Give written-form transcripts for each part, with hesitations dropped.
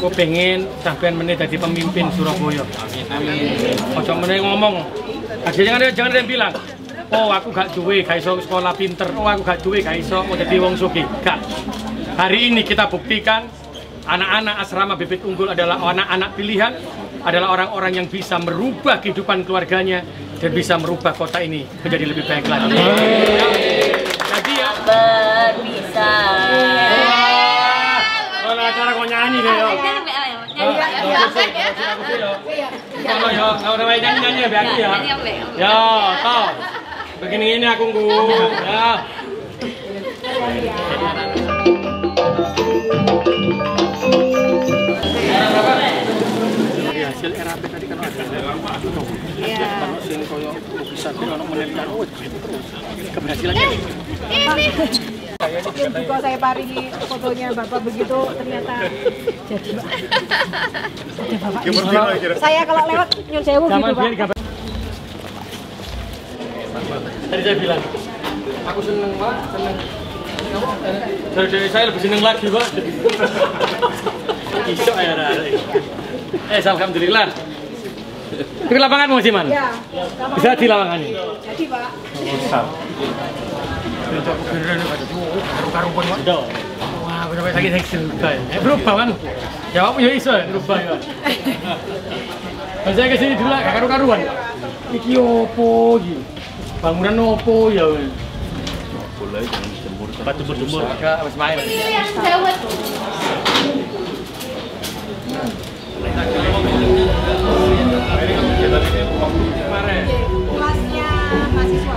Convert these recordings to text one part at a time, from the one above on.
Aku pengen sampean meneh jadi pemimpin Surabaya. Amin. Ojo meneh ngomong. Jangan ada yang bilang, oh aku gak duwe, gak iso sekolah pinter. Oh aku gak duwe, gak iso mau jadi wong sugih. Gak. Hari ini kita buktikan anak-anak asrama Bibit Unggul adalah anak-anak pilihan, adalah orang-orang yang bisa merubah kehidupan keluarganya dan bisa merubah kota ini menjadi lebih baik lagi. Jadi ya berbisa. Kalau acara kau nyanyi deh yo. Kalau yo, kalau udah nyanyi ya biar ya. Ya, toh. Begini ini aku nggu. Ya. Hasil RAP tadi kan ada. Kalau sini koyo bisa ono menelkan terus. Keberhasilannya Ini yang juga saya paringi fotonya Bapak begitu ternyata jadi ada Bapak. Saya kalau lewat nyun sewu gitu Pak. Tadi saya bilang, aku seneng Pak, seneng. Dari saya lebih seneng lagi Pak. Isok ya ada. Alhamdulillah. Itu lapangan musiman? Ya. Bisa di lapangan ini? Jadi Pak. Besar. Karu-karuan Pak. Wah, sampai sakit juga ya. Berubah kan? Jawab ya iso ya, berubah ya. Saya kesini dulu gak karu-karuan. Iki opo iki? Bangunan opo ya? Boleh jangan dijemur. Tempat jemur-jemur. Agak habis main. Kelasnya mahasiswa.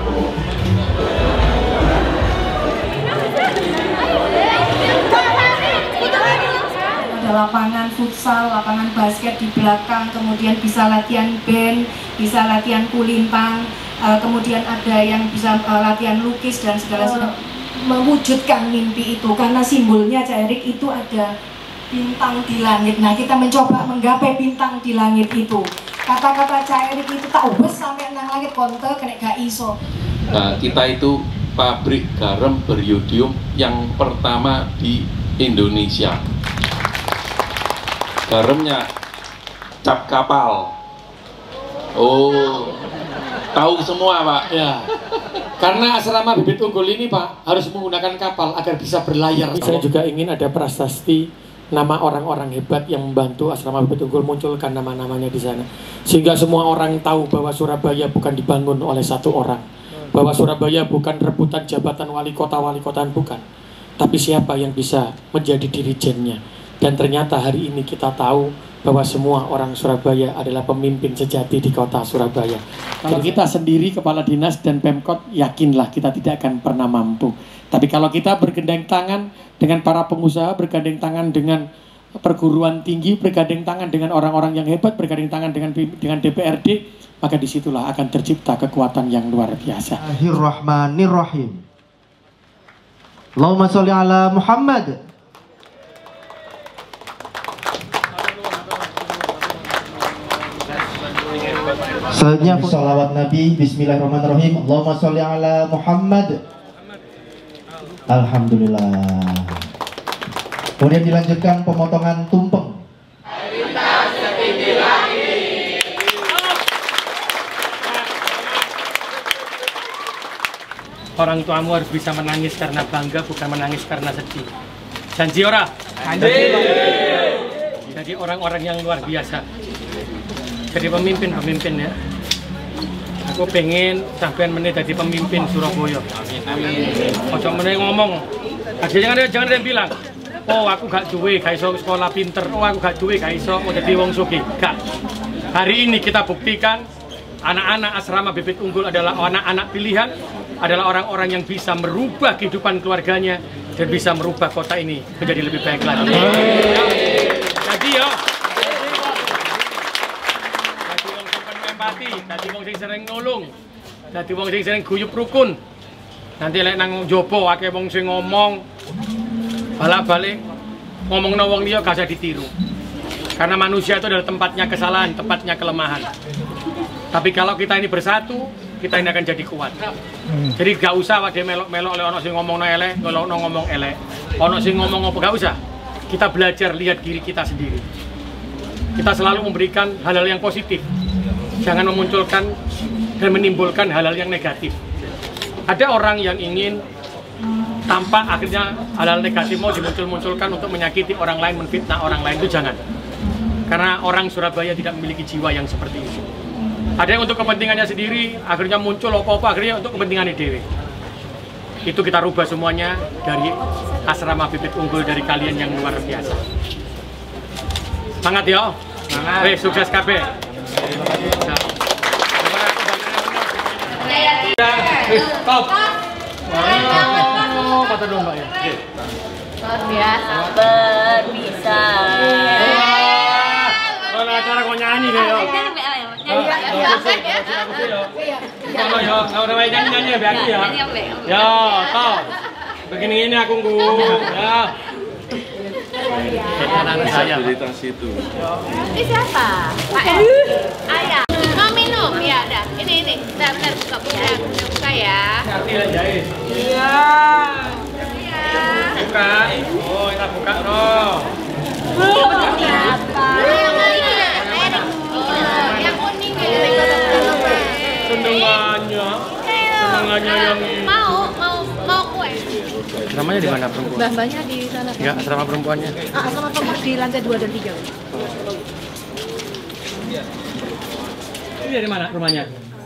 Ada lapangan futsal, lapangan basket di belakang, kemudian bisa latihan band, bisa latihan kulintang, kemudian ada yang bisa latihan lukis dan segala sesuatu. Mewujudkan mimpi itu karena simbolnya Cak Erik itu ada bintang di langit. Nah, kita mencoba menggapai bintang di langit itu. Kata-kata Cak Erik itu tak wes sampai nang langit konte kena gak iso. Nah, kita itu pabrik garam beriodium yang pertama di Indonesia. Garamnya cap kapal. Oh, tahu semua Pak. Ya. Karena asrama Bibit Unggul ini Pak harus menggunakan kapal agar bisa berlayar. Saya juga ingin ada prasasti nama orang-orang hebat yang membantu asrama Bibit Unggul, munculkan nama-namanya di sana. Sehingga semua orang tahu bahwa Surabaya bukan dibangun oleh satu orang. Bahwa Surabaya bukan rebutan jabatan wali kotaan bukan. Tapi siapa yang bisa menjadi dirijennya. Dan ternyata hari ini kita tahu bahwa semua orang Surabaya adalah pemimpin sejati di kota Surabaya. Kalau kita sendiri, kepala dinas dan Pemkot, yakinlah kita tidak akan pernah mampu. Tapi kalau kita bergandeng tangan dengan para pengusaha, bergandeng tangan dengan perguruan tinggi, bergandeng tangan dengan orang-orang yang hebat, bergandeng tangan dengan DPRD, maka disitulah akan tercipta kekuatan yang luar biasa. Bismillahirrahmanirrahim. Allahumma sholli ala Muhammad. Selanjutnya salawat Nabi. Bismillahirrahmanirrahim. Allahumma sholli ala Muhammad. Alhamdulillah. Kemudian dilanjutkan pemotongan tumpeng. Orang tuamu harus bisa menangis karena bangga, bukan menangis karena sedih. Janji ora? Janji. Jadi orang-orang yang luar biasa. Jadi pemimpin ya. Aku pengen sampean meneh jadi pemimpin Surabaya. Amin. Ojo meneh ngomong. Jangan ada yang bilang, oh aku gak duwe, gak iso sekolah pinter. Oh aku gak duwe, gak iso mau jadi wong sugih. Gak. Hari ini kita buktikan anak-anak asrama Bibit Unggul adalah anak-anak pilihan, adalah orang-orang yang bisa merubah kehidupan keluarganya dan bisa merubah kota ini menjadi lebih baik lagi. Jadi ya, jadi wong sing penuh empati, jadi wong sing sering nolong, jadi wong sing sering guyub rukun. Nanti lek nang jopo akeh wong sing ngomong balak-balik ngomongno wong liya gak usah ditiru. Karena manusia itu adalah tempatnya kesalahan, tempatnya kelemahan. Tapi kalau kita ini bersatu, kita ini akan jadi kuat. Jadi gak usah wae melok-melok oleh ono sing ngomongno elek, ngomong elek. Ono sing ngomong apa gak usah. kita belajar lihat diri kita sendiri. Kita selalu memberikan hal-hal yang positif, jangan memunculkan dan menimbulkan hal-hal yang negatif. Ada orang yang ingin tampak akhirnya hal-hal negatif mau dimuncul-munculkan untuk menyakiti orang lain, menfitnah orang lain, itu jangan. Karena orang Surabaya tidak memiliki jiwa yang seperti itu. Ada yang untuk kepentingannya sendiri, akhirnya muncul apa-apa, akhirnya untuk kepentingannya dewe. Itu kita rubah semuanya dari asrama bibit unggul dari kalian yang luar biasa. Semangat ya. Semangat. Weh, sukses KB. Top. Oh, kata domba ya. Luar biasa berbisa. Kalau acara kau nyanyi deh yo. Kalau yo, kalau namanya nyanyi ya biar ya. Yo, top. Begini ini aku nggu. Ya. Anak saya. Itu. Ini siapa? Pak Ayah. Mau minum? Ya, ada. Ini. Bentar, buka ya. Hati lah jahit. Iya. Buka. Oh, kita buka no. Siapa? Yang mana? Yang kuning ya. Senengannya yang Mau kue. Asramanya di mana perempuan? Mbah-mbahnya di sana. Enggak, asrama perempuannya. Asrama perempuan di lantai 2 dan 3. Ini dari mana rumahnya?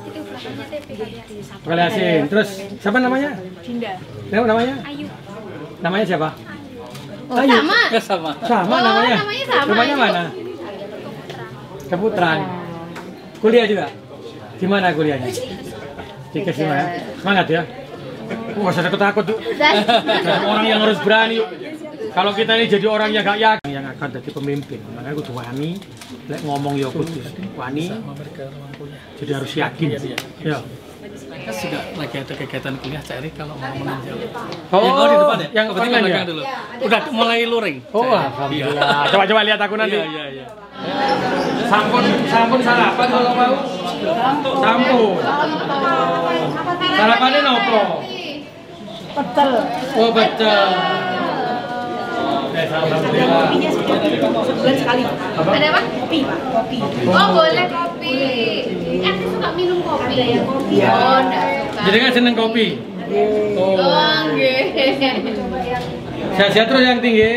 Kaliasin. Terus siapa namanya? Dinda. Namanya? Ayu. Namanya siapa? Oh, Ayu. sama. Sama Oh, namanya. namanya sama. Rumahnya mana? Keputran. Kuliah juga? Di mana kuliahnya? Di Kesima ya. Semangat ya. Wah, saya takut tuh. Orang yang harus berani yuk. Kalau kita ini jadi orang yang gak yakin yang akan jadi pemimpin, makanya kudu wani, lek ngomong ya kudu wani. Jadi harus yakin. Ya. Kan juga lagi ada kegiatan kuliah cari kalau mau menunjang. Oh, di depan ya? Yang Berarti online ya? belakang dulu. Udah mulai luring. Oh, alhamdulillah. Coba lihat aku nanti. Iya. Sampun sarapan kalau mau. Sampun. Sarapannya nopo? Pecel. Oh, betul. Alhamdulillah. Sebulan sekali. Ada apa? Kopi, Pak. Kopi. Oh, boleh kopi. Aku suka minum kopi. Ada yang kopi. Oh, enggak suka. Jadi kan seneng kopi. Oh. Nggih. Sehat-sehat terus yang tinggi.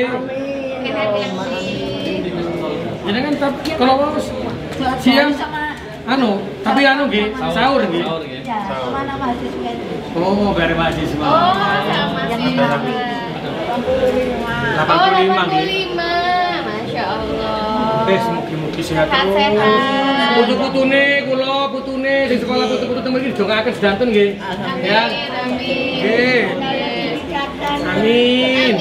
Amin. Jadi kan kalau mau siang tapi nggih, sahur nggih. Ya, mana mahasiswa? Oh, dari mahasiswa. Oh, sama sih. 85. Masya Allah. Mugi-mugi sehat terus. Sehat-sehat. Putune sing sekolah putu-putu temen iki dongaaken sedanten nggih. Ya. Nggih. Amin.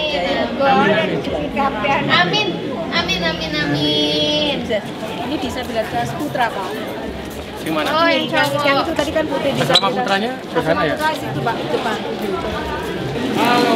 Amin. Ini disabilitas putra, Pak. Di mana? Oh, yang Yang itu tadi kan putri Asrama disabilitas. putranya di sana ya? Putra itu, Pak, depan. Halo,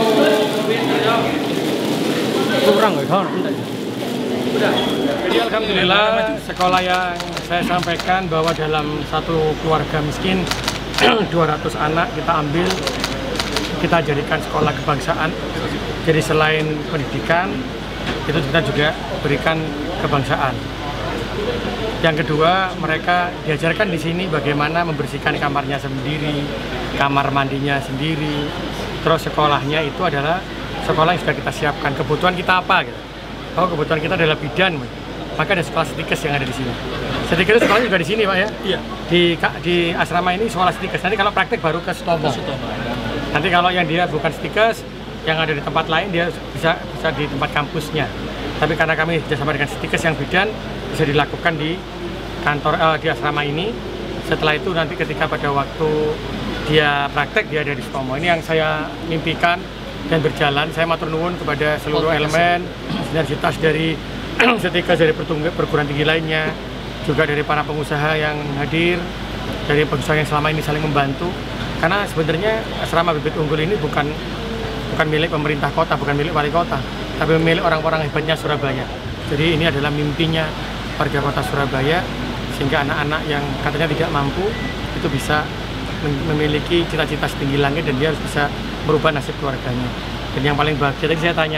kurang nggak kan? Udah. Jadi alhamdulillah sekolah yang saya sampaikan bahwa dalam satu keluarga miskin 200 anak kita ambil, kita jadikan sekolah kebangsaan. Jadi selain pendidikan, itu kita juga berikan kebangsaan. Yang kedua, mereka diajarkan di sini bagaimana membersihkan kamarnya sendiri, kamar mandinya sendiri. Terus sekolahnya itu adalah sekolah yang sudah kita siapkan. Kebutuhan kita apa? Gitu. Oh, kebutuhan kita adalah bidan, maka ada sekolah stikes yang ada di sini. Stikes sekolahnya juga di sini, Pak ya? Iya. Di asrama ini sekolah stikes. Nanti kalau praktek baru ke Sutomo. Nanti kalau yang dia bukan stikes, yang ada di tempat lain dia bisa di tempat kampusnya. Tapi karena kami bekerjasama dengan stikes yang bidan, bisa dilakukan di kantor di asrama ini. Setelah itu nanti ketika pada waktu dia praktek dia ada di Sutomo. Ini yang saya mimpikan dan berjalan. Saya matur nuwun kepada seluruh elemen sinergitas dari stikes dari perguruan tinggi lainnya, juga dari para pengusaha yang hadir, dari pengusaha yang selama ini saling membantu. Karena sebenarnya asrama bibit unggul ini bukan milik pemerintah kota, bukan milik wali kota, tapi milik orang-orang hebatnya Surabaya. Jadi ini adalah mimpinya warga kota Surabaya, sehingga anak-anak yang katanya tidak mampu itu bisa memiliki cita-cita setinggi langit dan dia harus bisa merubah nasib keluarganya. Dan yang paling bahagia tadi saya tanya,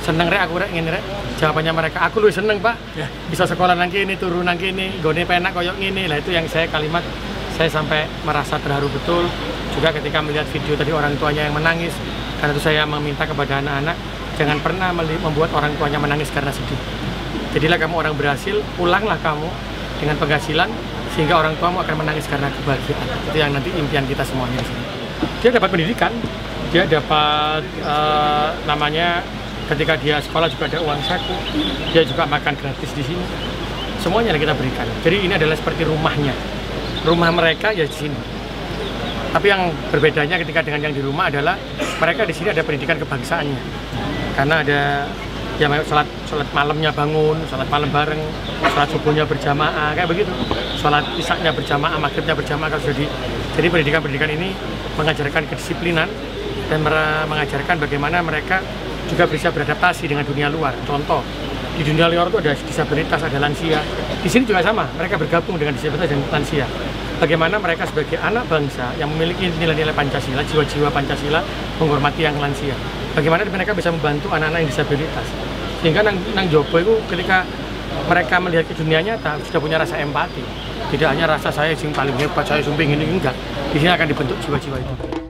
seneng rek aku rek ngene rek. Jawabannya mereka, aku luwih seneng Pak. Ya. Bisa sekolah nang kene, turu nang kene, nggone penak koyo ngene. Lah itu yang saya kalimat saya sampai merasa terharu betul juga ketika melihat video tadi orang tuanya yang menangis. Karena itu saya meminta kepada anak-anak jangan pernah membuat orang tuanya menangis karena sedih. Jadilah kamu orang berhasil, pulanglah kamu dengan penghasilan sehingga orang tuamu akan menangis karena kebahagiaan. Itu yang nanti impian kita semuanya di sini. Dia dapat pendidikan, dia dapat namanya ketika dia sekolah juga ada uang saku, dia juga makan gratis di sini. Semuanya yang kita berikan. Jadi ini adalah seperti rumahnya. Rumah mereka ya di sini. Tapi yang berbedanya ketika dengan yang di rumah adalah mereka di sini ada pendidikan kebangsaannya. Karena ada ya sholat malamnya bangun, sholat malam bareng, sholat subuhnya berjamaah, kayak begitu. Sholat isaknya berjamaah, maghribnya berjamaah. Jadi pendidikan ini mengajarkan kedisiplinan dan mengajarkan bagaimana mereka juga bisa beradaptasi dengan dunia luar. Contoh, di dunia luar itu ada disabilitas, ada lansia. Di sini juga sama, mereka bergabung dengan disabilitas dan lansia. Bagaimana mereka sebagai anak bangsa yang memiliki nilai-nilai Pancasila, jiwa-jiwa Pancasila, menghormati yang lansia. Bagaimana mereka bisa membantu anak-anak yang disabilitas. Sehingga nang Jopo itu ketika mereka melihat ke dunia nyata sudah punya rasa empati. Tidak hanya rasa saya yang paling hebat, saya sumping ini, enggak. Di sini akan dibentuk jiwa-jiwa itu.